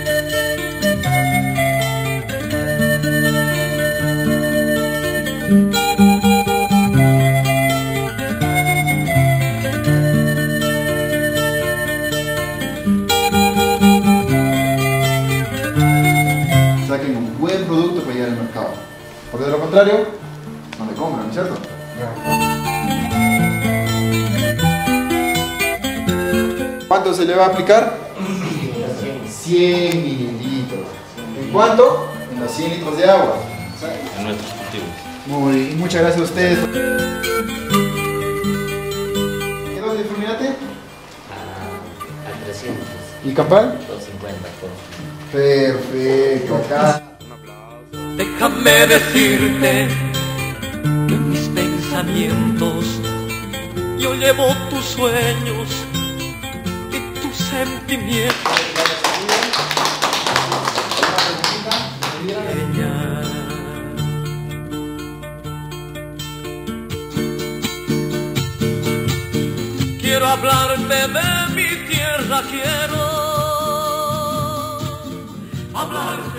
Saquen un buen producto para llegar al mercado, porque de lo contrario no le compran, ¿no es cierto? ¿Cuánto se le va a aplicar? 100 mililitros. ¿En cuánto? En los 100 litros de agua. En nuestros cultivos. Muchas gracias a ustedes. ¿Qué dosis de fulminante? A 300. ¿Y campal? 250 por. Perfecto, acá. Déjame decirte que en mis pensamientos yo llevo tus sueños y tus sentimientos. Quiero hablarte de mi tierra, quiero hablar